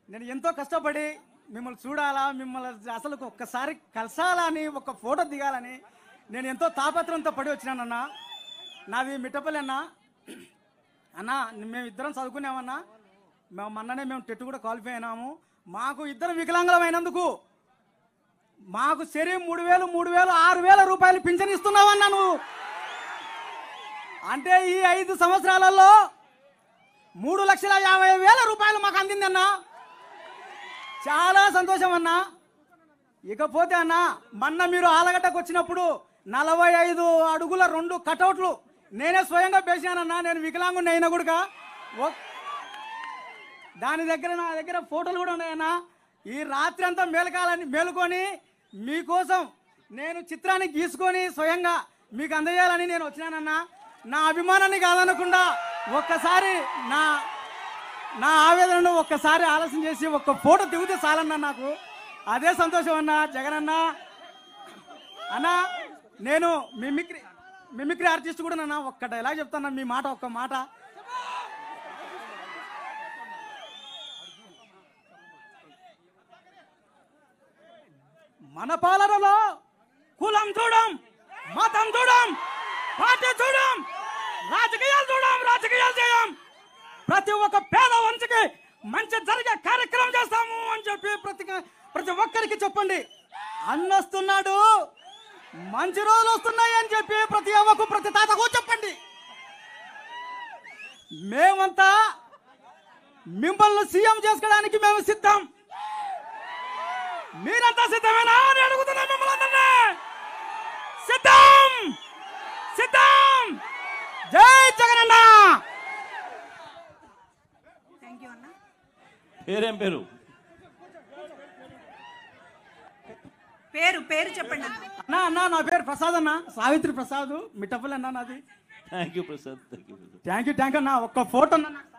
నేను ఎంతో కష్టపడి మిమ్మల్ని చూడాలా, మిమ్మల్ని అసలు ఒక్కసారి కలిసాలని, ఒక ఫోటో దిగాలని నేను ఎంతో తాపత్రంతో పడి వచ్చినానన్నా. నాది మిట్టపల్లి అన్న. అన్న మేము ఇద్దరం చదువుకున్నామన్నా. మొన్ననే మేము టెట్ కూడా క్వాలిఫై అయినాము. మాకు ఇద్దరు వికలాంగులం అయినందుకు మాకు సరే 3,000, 6,000 రూపాయలు పింఛన్ ఇస్తున్నావన్నా నువ్వు. అంటే ఈ 5 సంవత్సరాలలో 3,50,000 రూపాయలు మాకు అందిందన్నా. చాలా సంతోషం అన్నా. ఇకపోతే అన్న, మొన్న మీరు ఆలగడ్డకు వచ్చినప్పుడు 45 అడుగుల 2 కటౌట్లు నేనే స్వయంగా పేశానన్నా. నేను వికలాంగుని అయినా కూడా దాని దగ్గర నా దగ్గర ఫోటోలు కూడా ఉన్నాయన్నా. ఈ రాత్రి అంతా మేలుకొని మీకోసం నేను చిత్రాన్ని గీసుకొని స్వయంగా మీకు అందజేయాలని నేను వచ్చినానన్నా. నా అభిమానాన్ని కాదనకుండా ఒక్కసారి నా ఆవేదనను ఒక్కసారి ఆలోచన చేసి ఒక్క ఫోటో దిగితే చాలన్నా నాకు. అదే సంతోషం అన్న. జగన్ అన్నా, నేను మిమిక్రీ ఆర్టిస్ట్ కూడా నన్నా. ఒక్క డైలాగ్ చెప్తాను, మీ మాట ఒక్క మాట. మన పాలనలో కులం చూడం, మతం చూడం, పార్టీ చూడం, రాజకీయాలు చేయం. ప్రతి ఒక్క పేద వంశకి మంచి జరిగే కార్యక్రమం చేస్తాము అని చెప్పి ప్రతి ఒక్కరికి చెప్పండి. అన్నొస్తున్నాడు, మంచి రోజులు వస్తున్నాయి అని చెప్పి ప్రతి అవ్వకు ప్రతి తాతకు చెప్పండి. మేమంతా మిమ్మల్ని సీఎం చేసుకోవడానికి మేము సిద్ధం. మీరంతా సిద్ధమేనా అని అడుగుతున్నా మిమ్మల్ని అందరినీ. సిద్ధం. జై జగన్ అన్న. పేరేం పేరు? పేరు చెప్పండి అన్నా. నా పేరు ప్రసాద్ అన్న, సావిత్రి ప్రసాద్, మిట్టపల్లి అన్న నాది. Thank you Prasad. Thank you అన్న. ఒక్క ఫోటో అన్న.